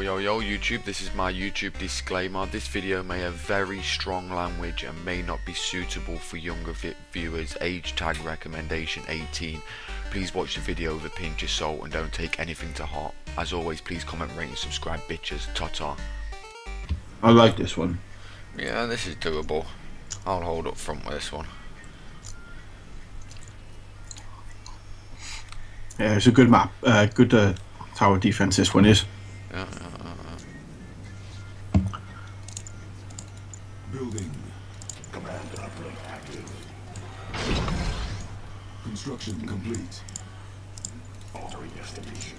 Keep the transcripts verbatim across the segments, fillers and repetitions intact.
Yo yo YouTube, this is my YouTube disclaimer. This video may have very strong language and may not be suitable for younger viewers. Age tag recommendation eighteen. Please watch the video with a pinch of salt and don't take anything to heart. As always, please comment, rate and subscribe, bitches. Ta-ta. I like this one. Yeah, this is doable. I'll hold up front with this one. Yeah, it's a good map, uh, good uh, tower defense this one is. Yeah, yeah, yeah. Building. Command uplink active. Construction complete. Altering destination.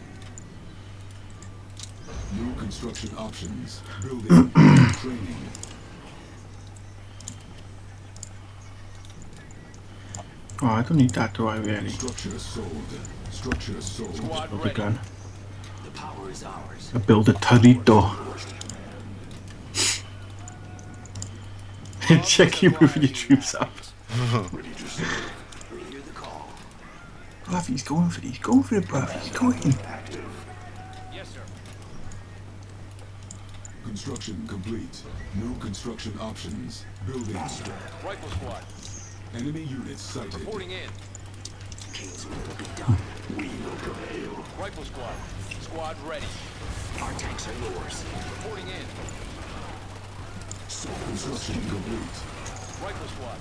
New construction options. Building. Training. Oh, I don't need that, do I really? Structure sold. Structure sold. Just build a gun. The power is ours. I build a turrito. Check you moving your troops up. Ready to serve. Hear the call. Bruv, he's going for it. He's going for it, bruv. He's going. Active. Yes, sir. Construction complete. New construction options. Building. Rifle squad. Enemy units sighted. Reporting in. King's will be done. We will prevail. Rifle squad. Squad ready. Our tanks are yours. Reporting in. Construction complete. Rifle squad.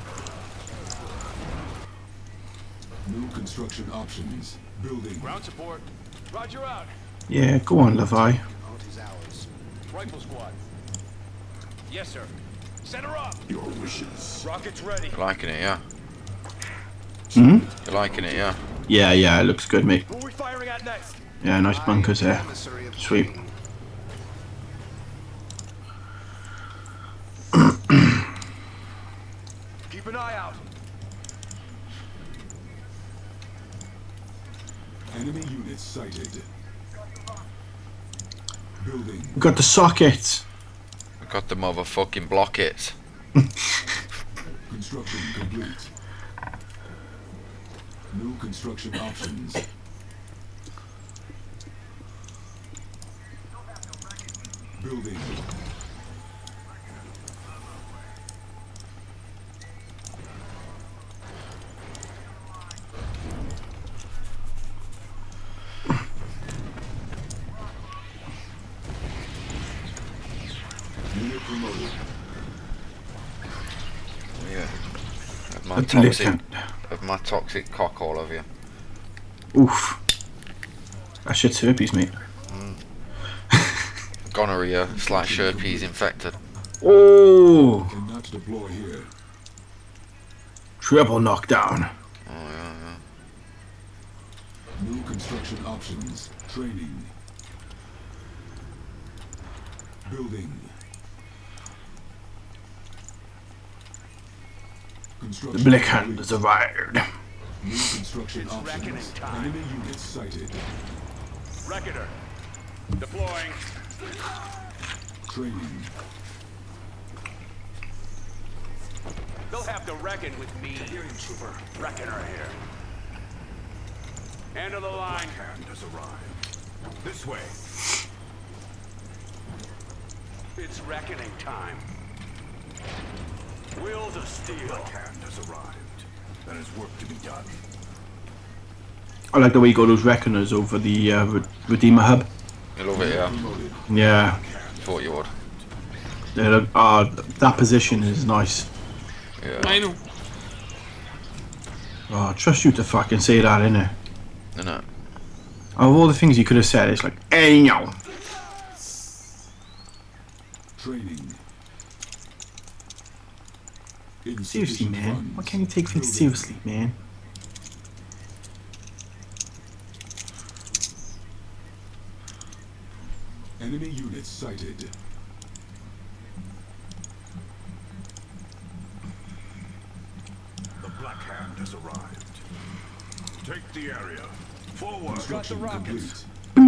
New construction options. Building. Ground support. Roger out. Yeah, go on, Levi. Out is ours. Rifle squad. Yes, sir. Set her up. Your wishes. Rockets ready. You're liking it, yeah? Hmm? You're liking it, yeah? Yeah, yeah, it looks good, mate. Who are we firing at next? Yeah, nice bunkers there. Sweet. Keep an eye out. Enemy units sighted. Building. We got the sockets. We got the motherfucking blockets. Construction complete. New construction options. Building. Unit promoted. Yeah. Of my A toxic, blicken. of my toxic cock all over you. Oof. That shit's herpes, mate. Gonorrhea slash herpes infected. Oh! Cannot deploy here. Triple knockdown. Oh yeah, yeah. New construction options. Training. Building. The Construction Black Hand complete. has arrived. New construction It's options. reckoning time. Enemy units sighted. Reckoner. Deploying. Training. They'll have to reckon with me. Hearing trooper. Reckoner here. End of the line. Hand has arrived. This way. It's reckoning time. Wheels of steel. Hand has arrived. There is work to be done. I like the way you got those reckoners over the uh, Re Redeemer hub. You love it, yeah? Promoted. Yeah. Thought you would. They look, uh, that position is nice. Yeah. I know. Oh, I trust you to fucking say that, innit? Innit? Of all the things you could have said, it's like, hey, no. Training. Seriously, Insufficient man. funds. Why can't you take things Building. seriously, man? Enemy units sighted. The Black Hand has arrived. Take the area. Forward. Construction complete.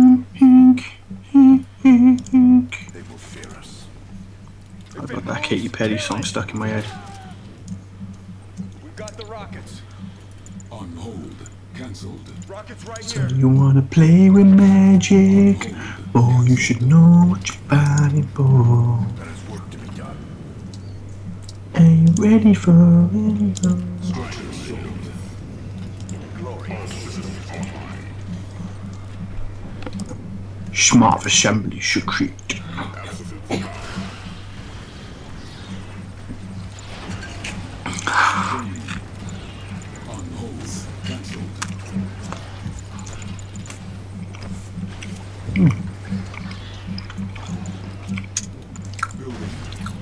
They will fear us. I've got that Katy Perry song stuck in my head. We've got the rockets. On hold. Cancelled. Rockets right So here. you wanna play with magic? Hold. Oh, you should know what you're fighting for. There is work to be done. Are you ready for it? Structure sold. All systems online. Smart assembly secret. Absolute power. On hold. Cancelled. Building.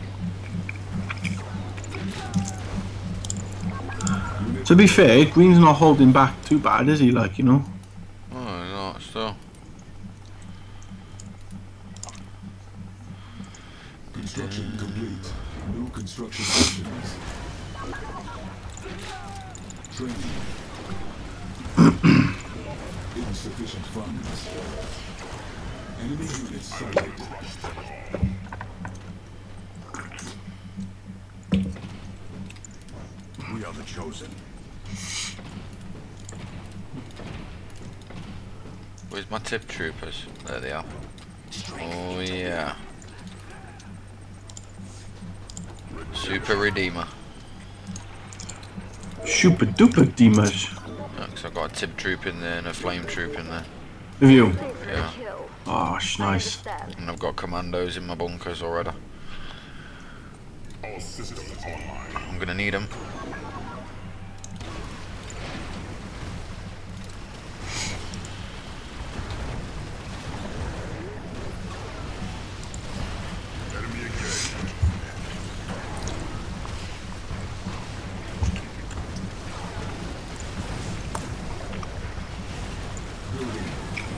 To be fair, Green's not holding back too bad, is he? Like, you know. Oh, not still. Construction complete. New construction options. Training. Insufficient funds. Enemy units sighted. We are the chosen. Where's my tip troopers? There they are. Oh yeah. Super Redeemer. Super duper demons. Yeah, 'cause I've got a tip troop in there and a flame troop in there. Have you? Yeah. Oh, sh- nice. And I've got commandos in my bunkers already. All systems online. I'm gonna need them. Enemy engaged. Building.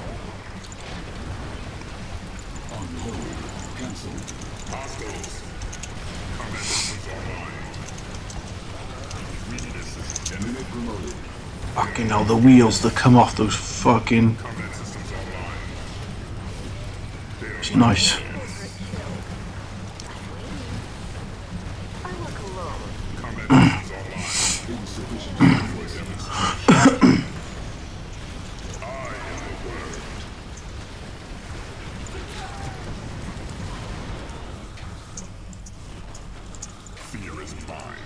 On hold. Cancelled. Hostiles. Combat systems online. We need assistance. Unit promoted. Fucking hell, the wheels that come off those fucking. Combat systems online. It's nice. Combat systems online. Insufficient funds. I am the word. Fear is mine.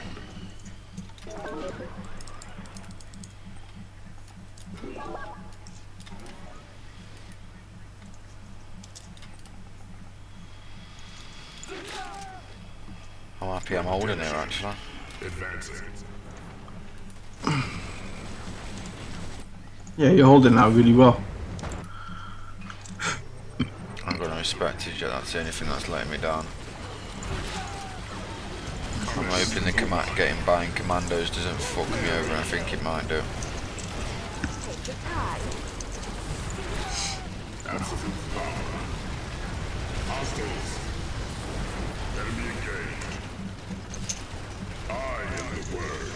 I'm happy I'm holding here actually. Advancing. Yeah, you're holding that really well. I'm gonna respect it, yeah, that's the only thing that's letting me down. I'm hoping the command getting buying commandos doesn't fuck me over, and I think it might do. Absolute power. Hostiles. Enemy engaged. I am the word.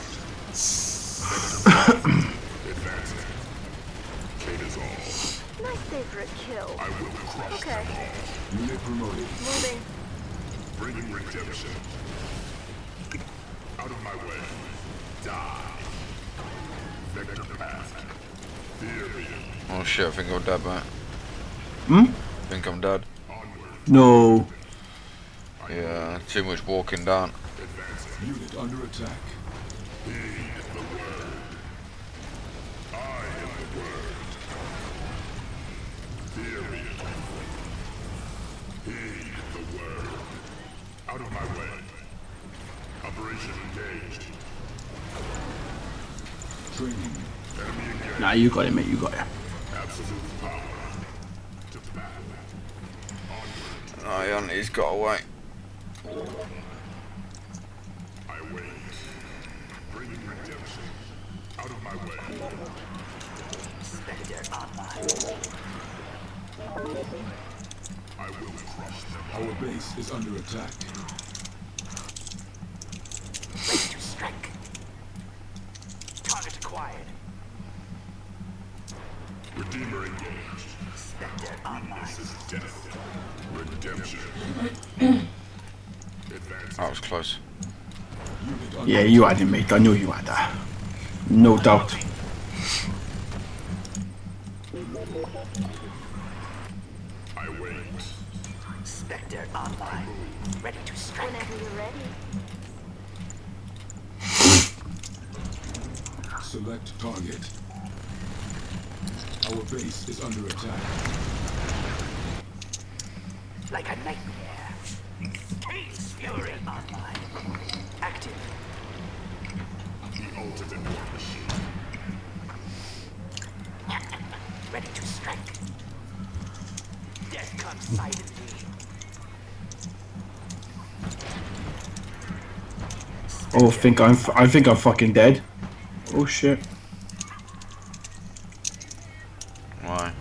Advancing. Kate is all. Nice day for a kill. I will crush Okay. them all. Unit promoted. Moving. Bringing redemption. Out of my way. Die. Vector path. Fear me. Oh shit, I think I'm dead, mate. Hmm? I think I'm dead. Onward. No. Yeah, too much walking down. Advancing. Unit under attack. Heed the word. I am the word. Fear me. Heed the word. Out of my way. Operation engaged. Training. Enemy engaged. Nah, you got it, mate. You got it. Absolute power. To battle. Onward. Ion, he's got away. I wait. Bringing redemption. Out of my way. I will crush them. Our base is under attack. Ready to strike. Target acquired. Redeemer engaged. This is death. Redemption. Advancing. That was close. Unit under Yeah, you had it, mate. I knew you had that. No doubt. I wait. Spectre online. Ready to strike. Whenever you're ready. Select target. Our base is under attack. Like a nightmare. Case Fury online. Active. The ultimate war machine. Ready to strike. Death comes silently. Oh, I think I'm. F I think I'm fucking dead. Oh shit. Why?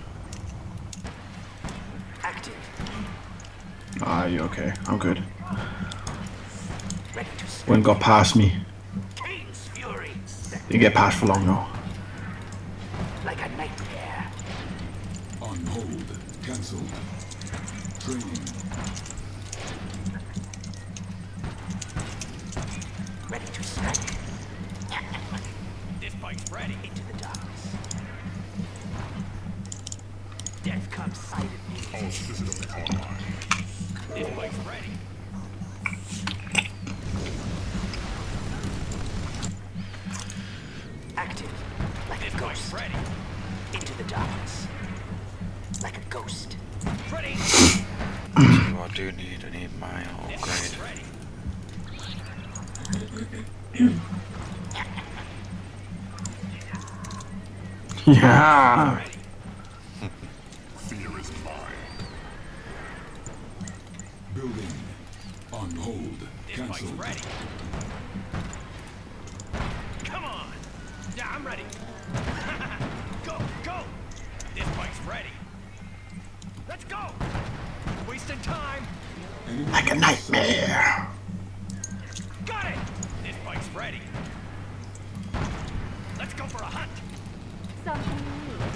Active. Ah, you okay? I'm good. Ready to strike. One got past me. Case Fury. Didn't get past for long though. Like a nightmare. On hold. Cancelled. Training. Ready to strike. This bike's ready. Into the darkness. Death comes silently. All systems online. This bike's ready. Active. Like This a bike's ghost. ready. Into the darkness. Like a ghost. Ready. Oh, I do need, I need my This upgrade. bike's ready. Yeah. Fear is mine. Building. On hold. This bike's Cancelled. ready. Come on. Yeah, I'm ready. Go, go. This bike's ready. Let's go. Wasting time. Enemy Like a nightmare. Got it. This bike's ready. Let's go for a hunt. Something you need.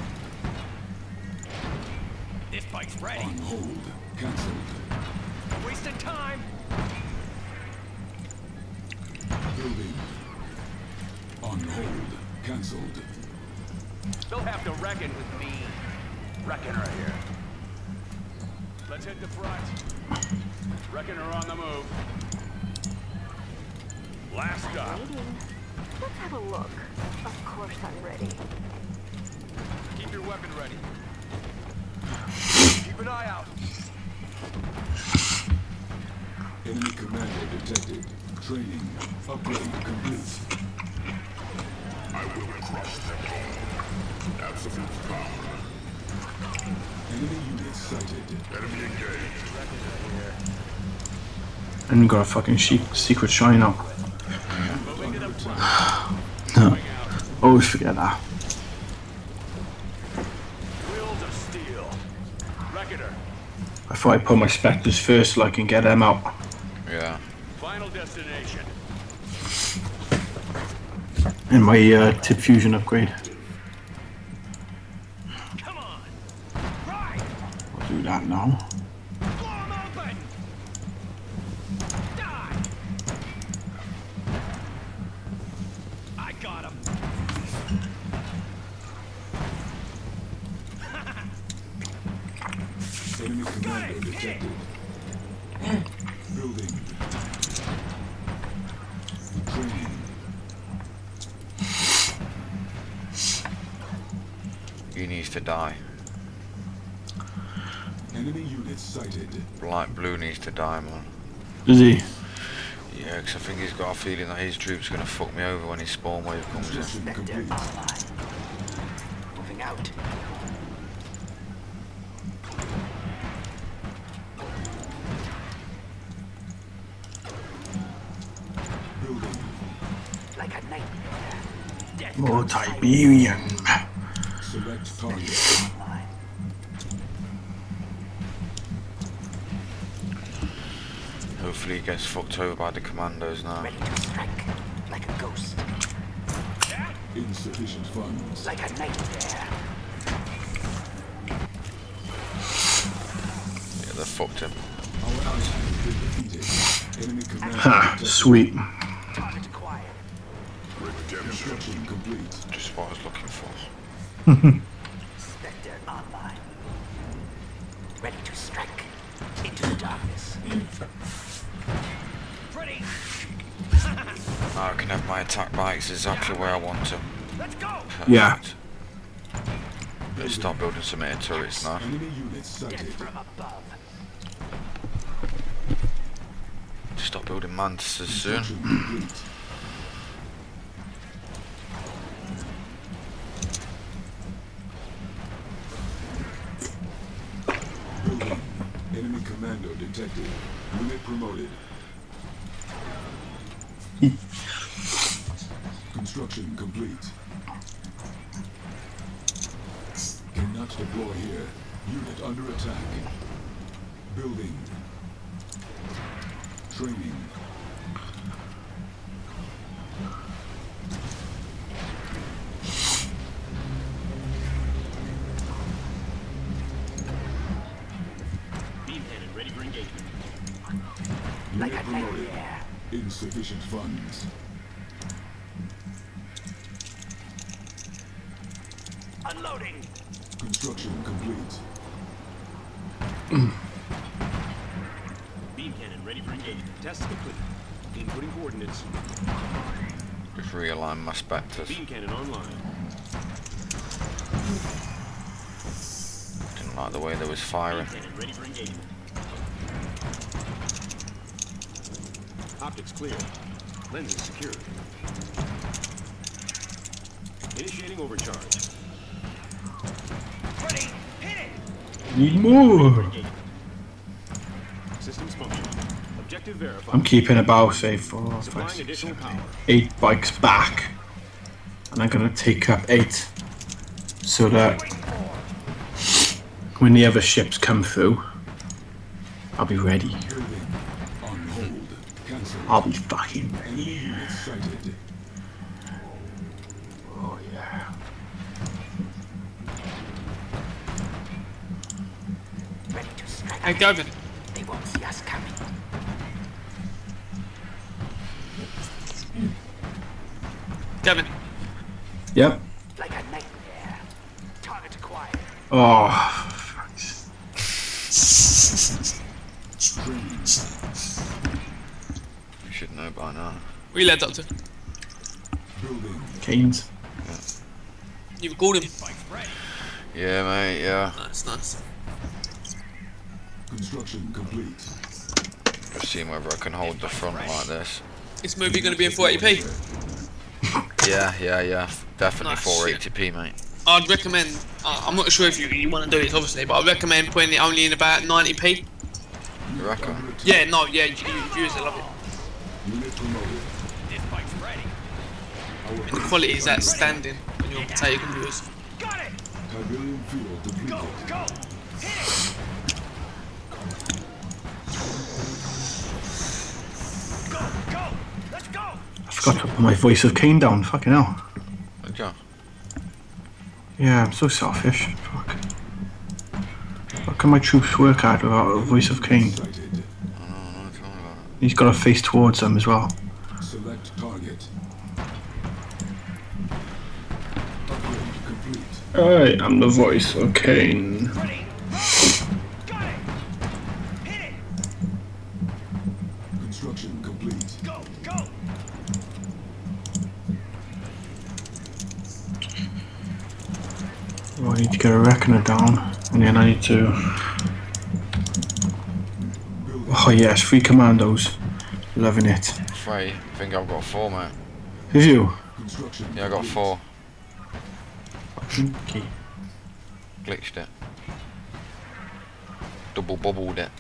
This bike's ready. on hold. Cancelled. Wasting time. Building. On hold. Cancelled. They'll have to reckon with me. Reckoner here. Let's hit the front. Reckoner on the move. Last stop. Waiting. Let's have a look. Of course I'm ready. Keep your weapon ready. Keep an eye out. Enemy commander detected. Training. Upgrade complete. I will crush them all. Absolute power. Enemy unit sighted. Enemy engaged. And got a fucking she secret shine up. Moving to the front. No. Always forget that. Wheels of steel. Reckoner. I thought I'd put my specters first so I can get them out. Yeah. Final destination. And my uh, tip fusion upgrade. Come on. Right. I'll do that now. Blow 'em open. Die. I got him. Enemy commander detected. Building. Training. He needs to die. Enemy unit sighted. Light blue needs to die, man. Does he? Yeah, because I think he's got a feeling that his troops are going to fuck me over when his spawn wave comes in. Construction Spectre complete. online. Moving out. Building. Like a nightmare. Death More comes Tiberian. Select target. silently online. Hopefully he gets fucked over by the commandos now. Ready to strike. Like a ghost. Insufficient funds. Like a nightmare. Yeah, they fucked him. Our ally has been defeated. Enemy commander Ha, detected. sweet. Target acquired. Construction complete. Just what I was looking for. Spectre online. Ready to strike. Into the darkness. Ready. I can have my attack bikes exactly where I want them. Let's go. Perfect. Yeah. Let's start building some air turrets now. Enemy units sighted. From above. Start building mantises soon. Construction complete. Building. Enemy commando detected. Unit promoted. Construction complete. Cannot deploy here. Unit under attack. Building. Training. Beam cannon ready for engagement. Unit promoted. Insufficient funds. Unloading. Construction complete. Beam cannon ready for engagement. Test complete. Inputting coordinates. Just realign my spectres. Beam cannon online. Didn't like the way there was firing. Beam cannon ready for engagement. Optics clear. Lenses secured. Initiating overcharge. Ready. Hit it. Need more. Systems functional. Objective verified. I'm keeping about, say, four, five, Supplying six, additional seven, power. eight, eight bikes back. And I'm gonna take up eight. So that when the other ships come through, I'll be ready. Building. On hold. Cancel. I'll be fucking ready. Enemy units sighted. Oh yeah. Ready to strike. Hey, Gavin. They won't see us coming. Gavin. Yep. Like a nightmare. Target acquired. Oh. You should know by now. Where you led, Doctor? Building. Canes. You recalled him. Yeah, mate, yeah. Nice, nice. Construction complete. Just seeing whether I can hold the front like this. This movie going to be in four eighty p? Yeah, yeah, yeah. Definitely Nice. four eighty p, mate. I'd recommend, uh, I'm not sure if you, you want to do this obviously, but I'd recommend putting it only in about ninety p. You reckon? Yeah, no, yeah, you, you viewers will love it. Unit promoted. This bike's ready. Our And the quality is outstanding when you're on potato computers. Got it. Tiberium field depleted. Go. Go. Hit it. Go. Go. Let's go. I forgot to put my voice of Cain down. Fucking hell. Good job. Yeah, I'm so selfish. Fuck. How can my troops work hard without a voice of Cain? Sighted. I don't know what I'm talking about. He's got to face towards them as well. Select target. Upgrade complete. I am the voice of Cain. Ready. Got it. Hit it. Construction complete. Go. Go. Oh, I need to get a reckoner down, and then I need to. Building. Oh yes, three commandos. Loving it. Three. I think I've got four, mate. Who's you? Construction Yeah, I got complete. four. Okay. Glitched it. Double bubbled it.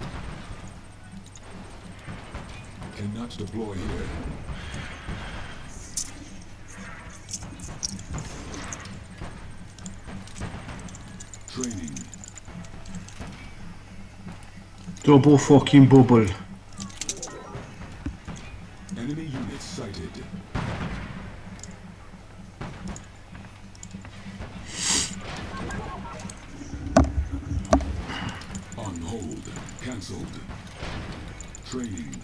Cannot deploy here. Training. Double fucking bubble. Enemy units sighted. On hold. Cancelled. Training.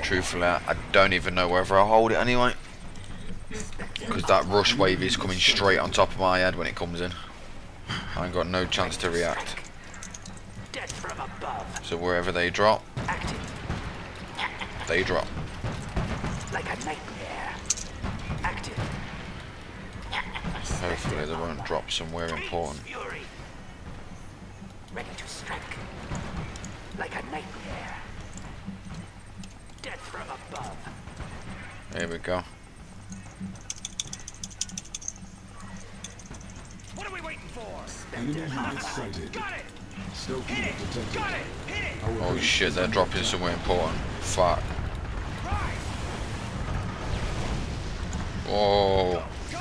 Truthfully, I don't even know whether I'll hold it anyway. Because that rush wave is coming straight on top of my head when it comes in. I ain't got no chance to react. Death from above. So wherever they drop, Active. they drop. Like a nightmare. Active. Hopefully they won't drop somewhere important. Fury. Ready to strike. Like a nightmare. Death from above. Here we go. What are we waiting for? Enemy unit sighted. Got it! Stealth Hit unit it! detected. Got it! Hit it! Our Oh base shit, is they're under dropping attack. somewhere important. Fuck. Right! Oh. Go!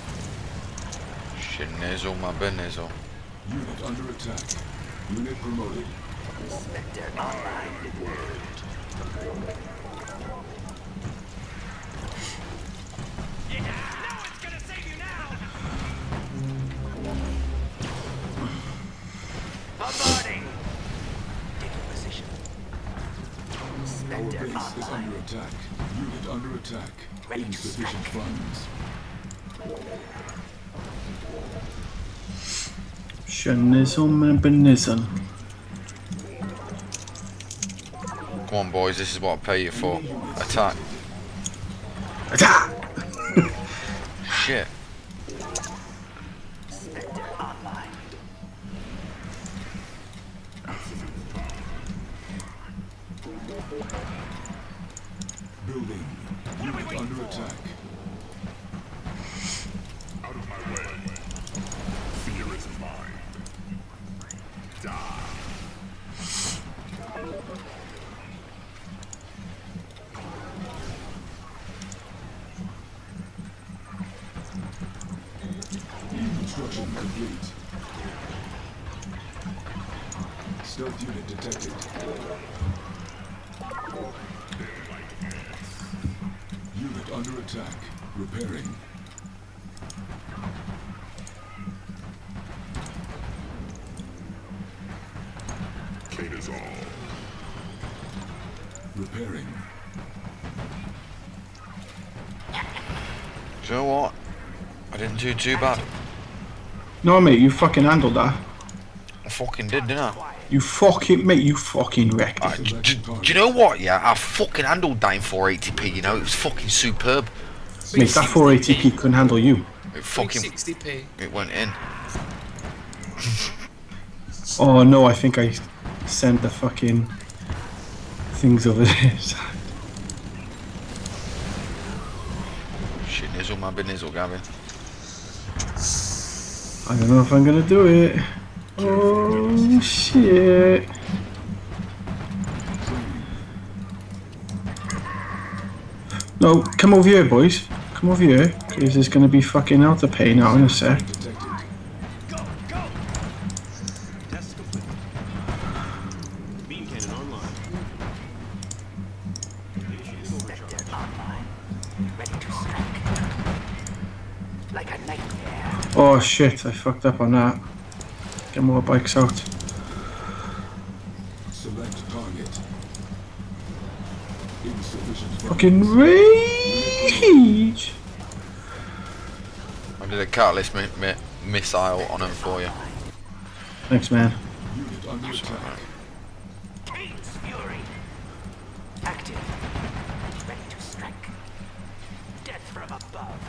Shit, nizzle, my benizzle. Unit under attack. Unit promoted. Spectre online. Yeah! No one's gonna save you now! Bombarding. Taking position. Our Spectre base is online. under attack. Unit under attack. Ready to Insufficient strike. funds. Shanizzle and benizzle. Come on, boys, this is what I pay you for. Attack. Attack! Shit. Spectre online. Building. Unit under attack. Out of my way. Fear is mine. Die. Construction complete. Stealth unit detected. Unit under attack. Repairing. Kate is all. Repairing. Do you know what? I didn't do too bad. No, mate, you fucking handled that. I fucking did, didn't I? You fucking, mate, you fucking wrecked Uh, it. d- d- do you know what? Yeah, I fucking handled that in four eighty p. You know, it was fucking superb. Mate, that four eighty p couldn't handle you. It fucking, sixty p. it went in. Oh no, I think I sent the fucking things over there. Shit, nizzle, my benizzle, Gavin. I don't know if I'm gonna do it. Oh shit. No, come over here, boys. Come over here, because there's gonna be fucking out to pay now in a sec. Detected. Go! Go! Test complete. Beam cannon online. Spectre online. Ready to strike. Like a nightmare. Oh shit, I fucked up on that. Get more bikes out. Select target. Insufficient funds. Fucking rage! I did a catalyst mi mi missile on him for you. Thanks, man. Unit under attack. Kate's fury. Active. Ready to strike. Death from above.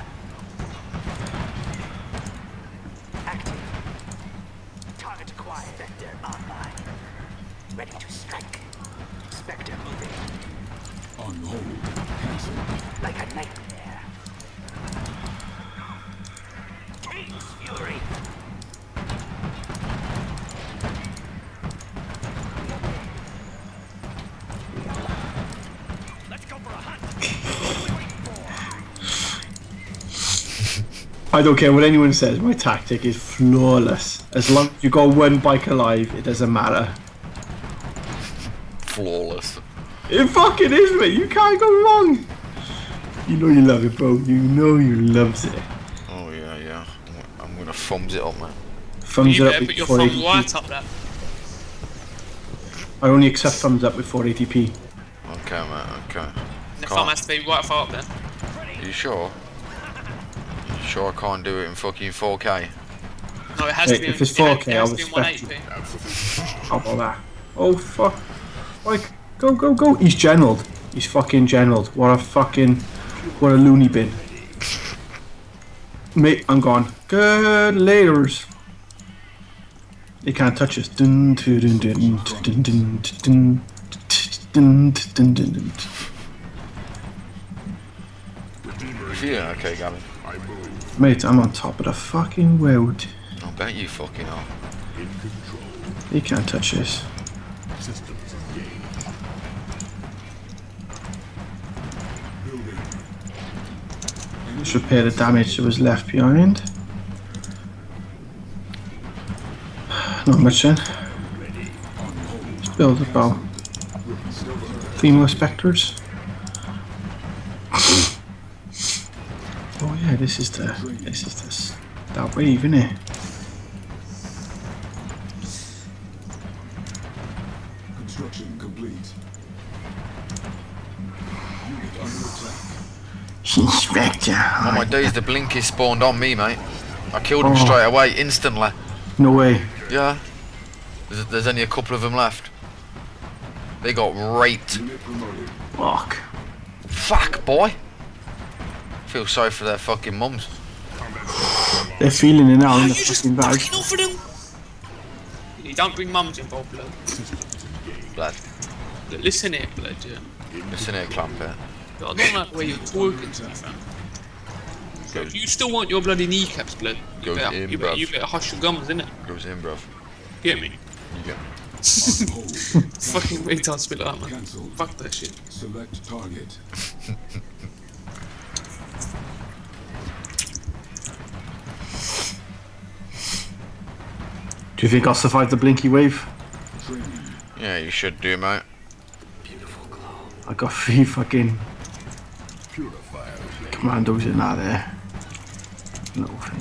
Active. Target acquired. Spectre online. Ready to strike. Spectre moving. On hold. Cancel. Like a nightmare. Kate's fury. Let's go for a hunt! What are we waiting for? I don't care what anyone says, my tactic is flawless. As long as you got one bike alive, it doesn't matter. Flawless. It fucking is, mate. You can't go wrong. You know you love it, bro. You know you loves it. Oh yeah, yeah. I'm- I'm gonna thumbs it up, man. Thumbs You it up better with put your four thumb eighty p. right up there. I only accept thumbs up with four eighty p. Okay, mate, okay. The farm has to be right far up there. Are you sure? You sure I can't do it in fucking four K? No, it has Hey, to be. if it's it four has- K, it has I'll to be in respect you. one eighty p. How about that? Oh fuck. Like, go, go, go. He's generaled. He's fucking generaled. What a fucking, what a loony bin. Mate, I'm gone. Good laters. They can't touch us. Dun, dun, dun, dun, dun, dun, dun, dun, dun, dun, dun, dun. Yeah, okay, Gavin. Mate, I'm on top of the fucking world. I bet you fucking are. They can't touch us. Let's repair the damage that was left behind. Not much then. Let's build about three more spectres. Oh yeah, this is the this is this that wave, isn't it? Construction complete. Unit under attack. Inspector. Oh my days, the blinky spawned on me, mate. I killed him Oh. straight away, instantly. No way. Yeah. There's, there's only a couple of them left. They got raped. Unit promoted. Fuck. Fuck, boy. Feel sorry for their fucking mums. They're feeling it now Oh, in you the just fucking bag. fucking offered them. You don't bring mums involved, blood. Blood. Look, listen here, blood. Yeah. Listen here, Clamper. I don't like the way you're talking to me, fam. So if you still want your bloody kneecaps, blood, you Goes better, in, you, better, bruv. you better hush your gums, innit? Goes in, bruv. Get me? You get. Fucking retard spit like that, man. Cancelled. Fuck that shit. Select target. Do you think I'll survive the blinky wave? Training. Yeah, you should do, mate. I got three fucking Purifier. commandos in that there. Little thing.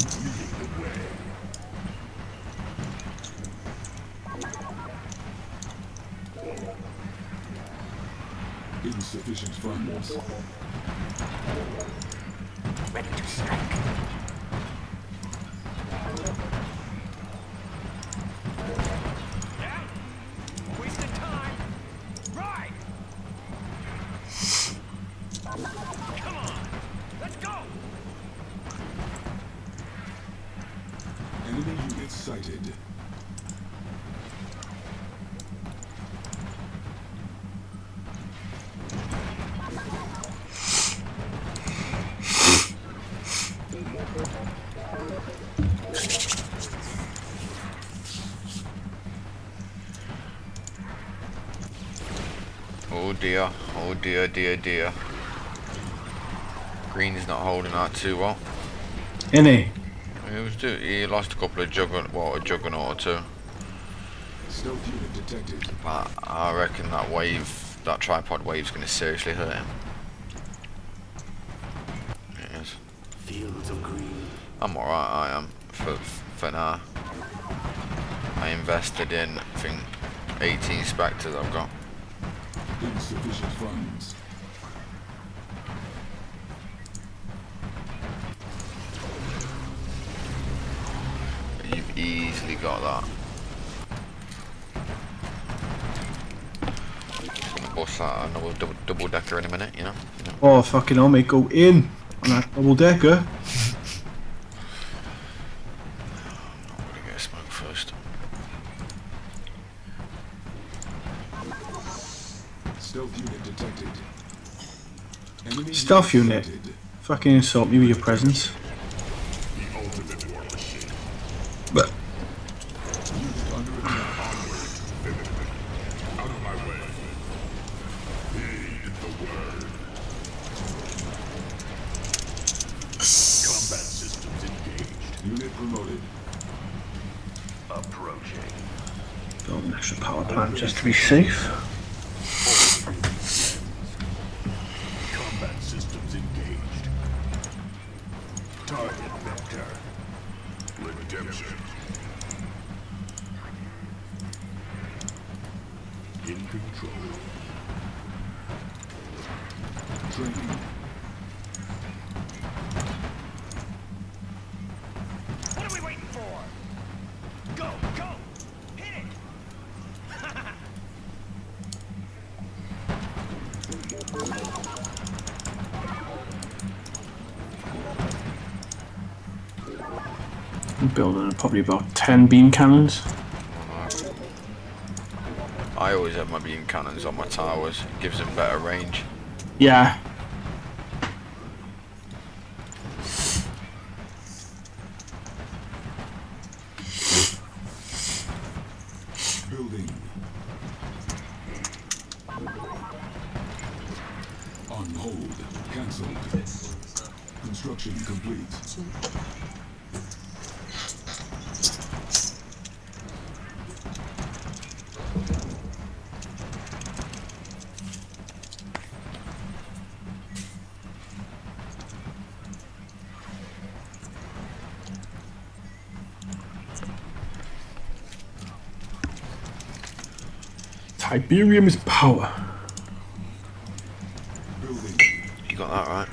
Insufficient funds. Ready to strike. Wasting time. Right. Come on. Let's go. Enemy units sighted. Oh dear. Oh dear, dear, dear. Green is not holding out too well. Innit? He was do he lost a couple of juggernaut, well, a juggernaut or two. Stealth unit detected. But I reckon that wave, that tripod wave's going to seriously hurt him. It is. Fields of green. I'm alright, I am, for, for now. I invested in, I think, eighteen Spectres I've got. Insufficient funds. You've easily got that. Just gonna bust that another double, double decker in a minute, you know? You know? Oh fucking hell, mate, go in on that double decker. I'm gonna get a smoke first. Stealth unit detected. Enemy Stealth unit. sighted. Fucking insult me with your presence. But Unit under attack. Out of my way. Heed the word. Combat systems engaged. Unit promoted. Approaching. build an extra power plant just to be safe. Combat systems engaged. Target vector. Redemption. In control. Training. What are we waiting for? Go, go! Hit it! I'm building probably about ten beam cannons. I always have my beam cannons on my towers. It gives them better range. Yeah. Building. On hold. Cancelled. Construction complete. Tiberium is power. Building. You got that right.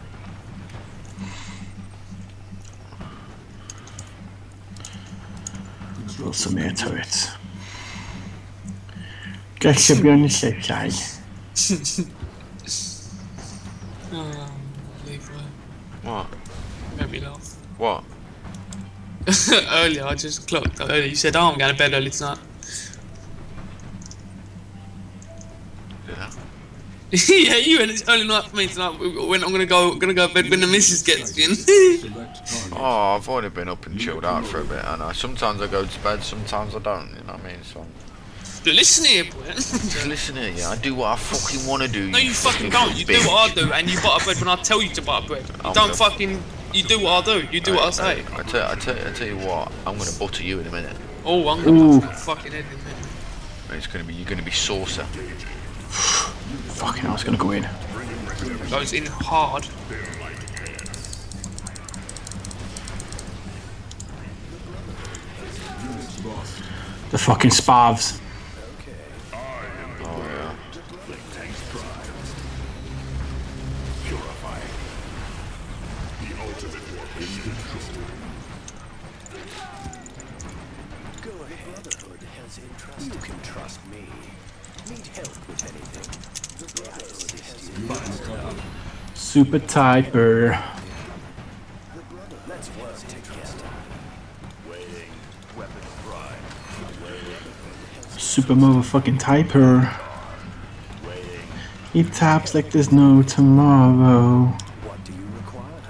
Build some air turrets. Guess you'll be on the safe side. Oh, leave her. What? Made me laugh. What? Earlier, I just clocked earlier. You said, "Oh, I'm going to bed early tonight." Yeah. Yeah, you went. It's early night for me tonight. When I'm gonna go, gonna go to bed when the missus gets in. Select target. Oh, I've already been up and chilled out for a bit, and I sometimes I go to bed, sometimes I don't. You know what I mean? So Listen here, boy. just listen here, yeah. I do what I fucking want to do. No, you fucking don't. You do bitch. what I do, and you butter bread when I tell you to butter bread. You I'm don't gonna- fucking. You do what I do. You do what I say. I tell, I tell, I tell you what. I'm gonna butter you in a minute. Oh, I'm gonna Ooh. bust your fucking head in a minute. It's gonna be. You're gonna be saucer. Fucking hell, it's gonna go in. Goes in hard. Units lost. The fucking spavs. Oh yeah. Purifying. The ultimate weapon in control. Go ahead. Brotherhood has entrusted. You can trust me. Need help with anything? The Brotherhood has Units covered. Super Typer. Let's work together. Waiting. Weapons prime. Super motherfucking Typer. Waiting. He taps like there's no tomorrow. What do you require?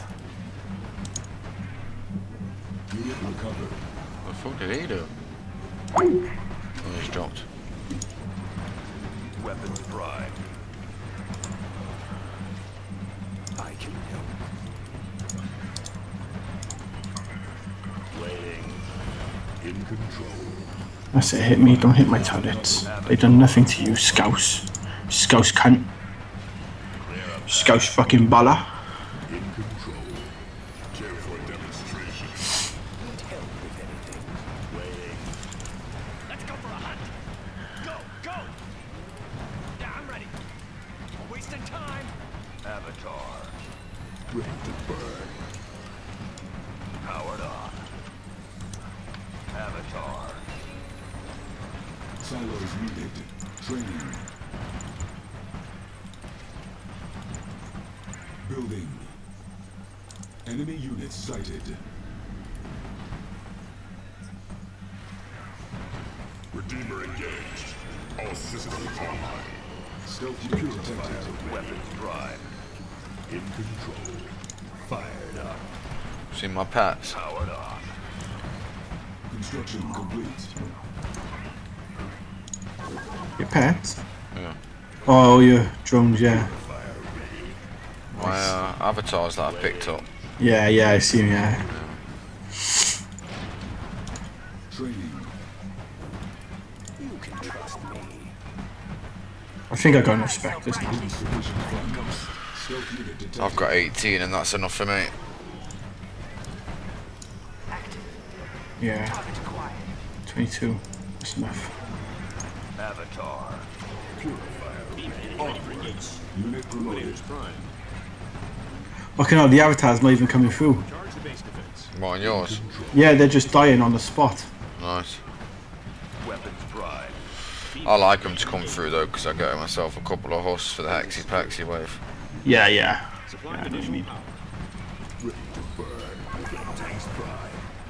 Unit recovered. What the fuck did he do? Oh, he's dropped. Weapons prime. I can help. Waiting. In control. That's it, hit me, don't hit my turrets. They've done nothing to you, Scouse. Scouse cunt. Scouse fucking baller. In control. Care for a demonstration. Need help with anything? Waiting. Let's go for a hunt. Go, go. Yeah, I'm ready. We're wasting time. Avatar. Ready to burn. Powered on. Avatar. Silos needed. Training. Building. Enemy units sighted. Redeemer engaged. All systems online. Stealth unit detected. Weapons prime. In control. Fired up. See my pets? Powered on. Construction complete. Your pets? Yeah. Oh, your drones, yeah. My uh, avatars that I picked up. Yeah, yeah, I see him, yeah. Training. You can trust me. I think I got enough specters now. Insufficient funds. Stealth unit detected. I've got eighteen, and that's enough for me. Yeah. twenty-two. That's enough. Avatar. Unit promoted. Fucking hell, the avatar's not even coming through. Charge the base defense. What, on yours? Yeah, they're just dying on the spot. Nice. Weapons prime. I like them to come through though, because I get myself a couple of husks for the Hexy Paxy wave. Yeah, yeah. Supply Yeah, I know what you additional mean. power. Ready to burn. Tanks prime.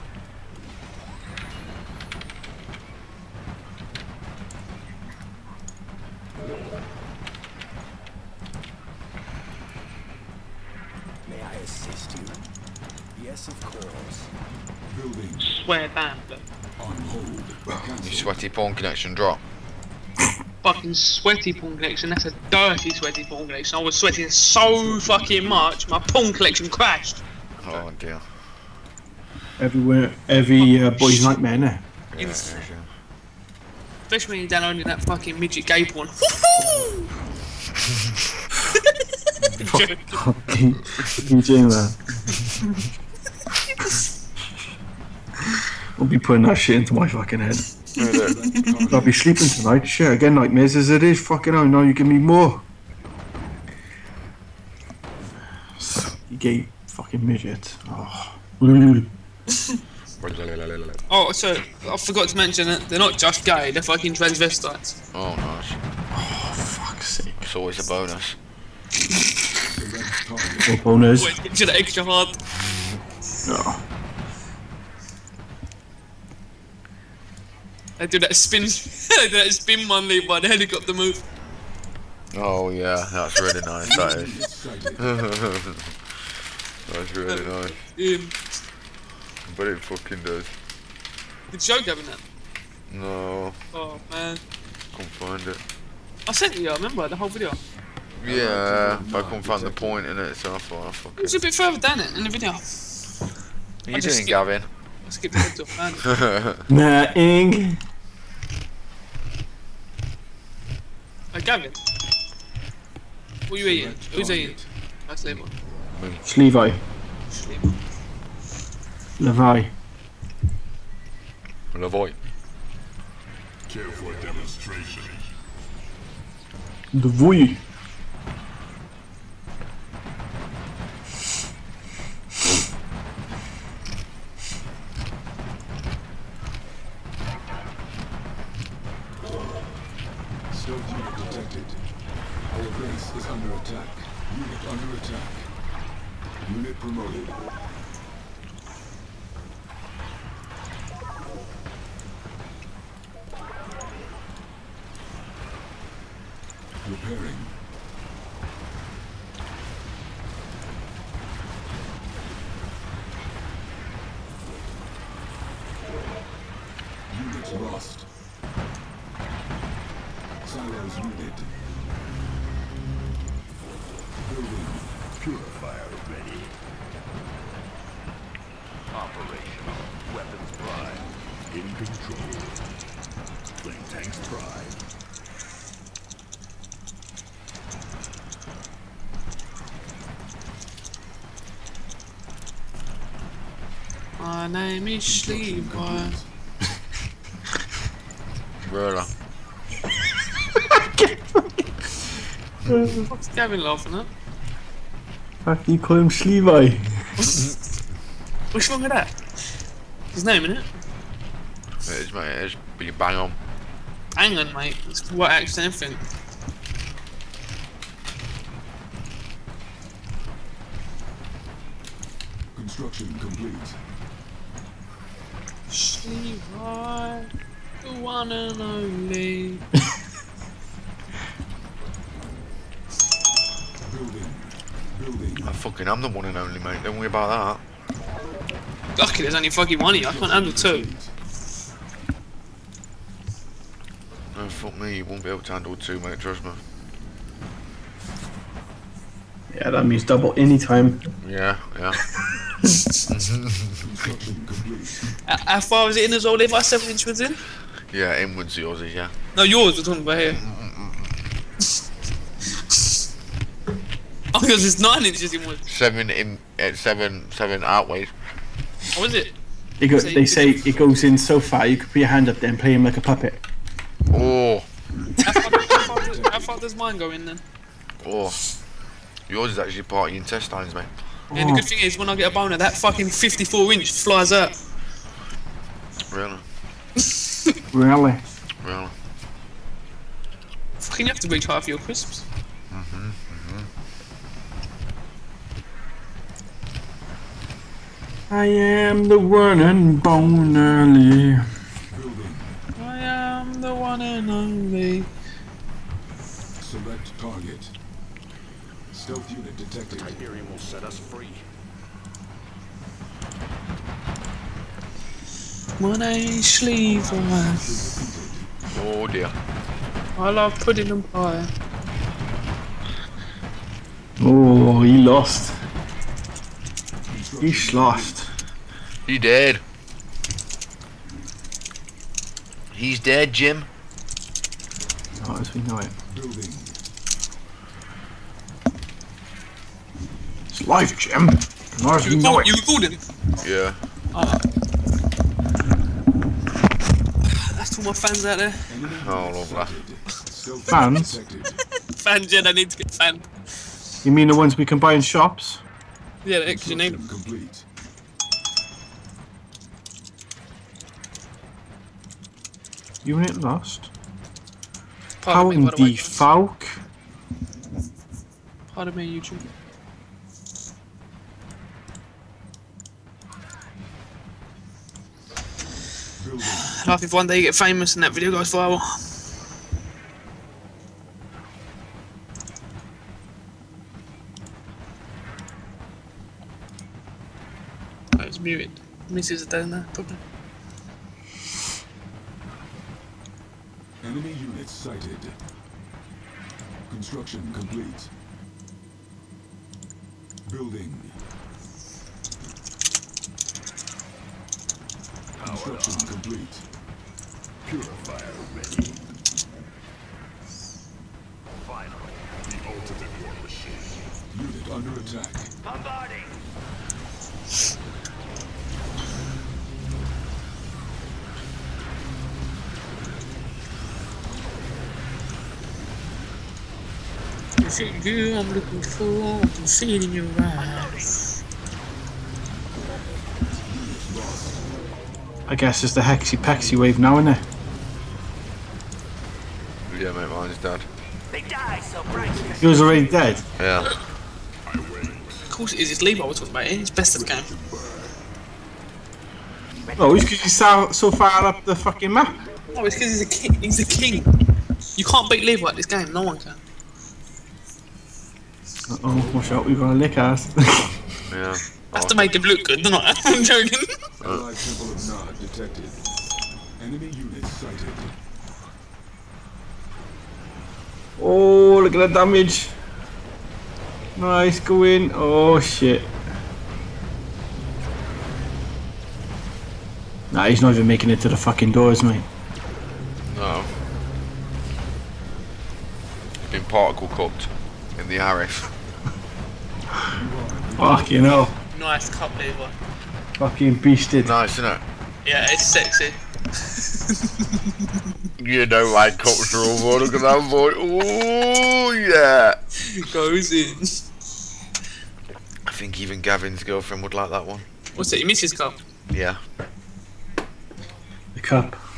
May I assist you? Yes, of course. Building Swear down, look. on hold. You Cancel. sweaty porn connection drop. Fucking sweaty porn collection. That's a dirty sweaty porn collection. I was sweating so fucking much, my porn collection crashed. Oh dear. Everywhere, every uh, boy's nightmare, innit? Yeah, It's- yeah, yeah. Especially when you're downloading that fucking midget gay porn. Fucking D J, man. I'll be putting that shit into my fucking head. I'll be sleeping tonight. Shit, again, nightmares as it is. Fucking hell, now you give me more. You gay fucking midget. Oh. Oh, so I forgot to mention that they're not just gay, they're fucking transvestites. Oh nice. Oh, fuck's sake. It's always a bonus. More bonus. Always get you that extra hard. Oh. They do that spin, they do that spin one lead by the helicopter move. Oh yeah, that's really nice. That is. That's really nice. Um, But it fucking does. did you show Gavin that? No, Oh man. can't find it. I sent you, I remember the whole video. Yeah, but I couldn't find the point in it, so I thought, oh, fuck It was it. a bit further down it in the video. What are you I just doing, skip- Gavin? I skipped ahead to a fan. Nothing. Hey Gavin. What are you eating? Who's eating? That's Levi. It's Levi. Levi. Levi. Lavoy. Care for a demonstration. The voy. Stealth unit detected. Our base is under attack. Unit under attack. Unit promoted. Repairing. Unit lost. Silos needed. Building. Purifier ready. Operational. Weapons prime. In control. Flame tanks prime. My name is Levi. Really? What's Gavin laughing at? Fuck, you call him Levi. What's wrong with that? His name, innit? It is, mate, it is, but you bang on. Hang on, mate. It's what accent everything. Construction complete. Levi, the one and only. Building. Building. I fucking am the one and only, mate. Don't worry about Lucky there's only fucking one of you. I can't handle two. that. No, fuck me, you won't be able to handle two, mate, trust me. Yeah, that means double anytime. Yeah, yeah. Construction complete. Uh, how far is it in as well, Levi? Seven inch was in? Yeah, inwards yours is, yeah. No, yours, we're talking about here. Oh, yours is nine inches inwards. Seven in, uh, seven, seven outways. What was it? It go, So you they could- say it goes in so far you could put your hand up there and play him like a puppet. Oh, How far, how far, how far does mine go in then? Oh, yours is actually part of your intestines, mate. And the good thing is, when I get a boner, that fucking fifty-four inch flies out. Really? Really? Really? Fucking, you have to reach high for your crisps. Mm-hmm, mm-hmm. I am the one and bone early. Building. I am the one and only. Select target. Stealth unit detected. Tiberium will set us free. When I sleeve away. Oh dear. I love pudding and pie. Oh, he lost. He's lost. He dead. He's dead, Jim. Not as we know it. Building. It's life, Jim. Not as we You know recorded, it. you recorded? Yeah. Oh. That's to all my fans out there. Enemy Oh, unit lovely. sighted. Stealth Fans? unit detected. Fans, yeah, they need to get fanned. You mean the ones we can buy in shops? Yeah, because you need them. Construction complete. Unit lost. Pardon How me, in by the way. the Falk? Pardon me, YouTube. Building. Like if one day you get famous and that video goes viral. Oh, it's muted. Misses are down there, probably. Enemy units sighted. Construction complete. Building. Construction complete. Purifier ready. Finally, the ultimate war machine. Unit under attack. Bombarding! Is it you I'm looking for? I can see it in your eyes. I guess it's the Hexy Pexy wave now, isn't it? Yeah, mate, mine's dead. They die so brightly. He was already dead. Yeah. Of course it is, it's Levi we're talking about, it's best of the game. Oh, it's because he's so, so far up the fucking map. No, it's because he's a king. He's a king. You can't beat Levi at this game, no one can. Uh oh, watch out, we've got a lick ass. Yeah. That's to make him look good, don't I? I'm joking. Allied Temple of Nod detected. Enemy units sighted. Oh, look at the damage. Nice, go in. Oh shit. Nah, he's not even making it to the fucking doors, mate. No. Been particle cooked in the Arif. Fuck, you know. Nice cup, Levi. Fucking beasted. Nice, isn't it? Yeah, it's sexy. You know I cooked through boy. Look at that boy. Ooh, yeah. Goes in. I think even Gavin's girlfriend would like that one. What's it, your missus cup? Yeah. The cup.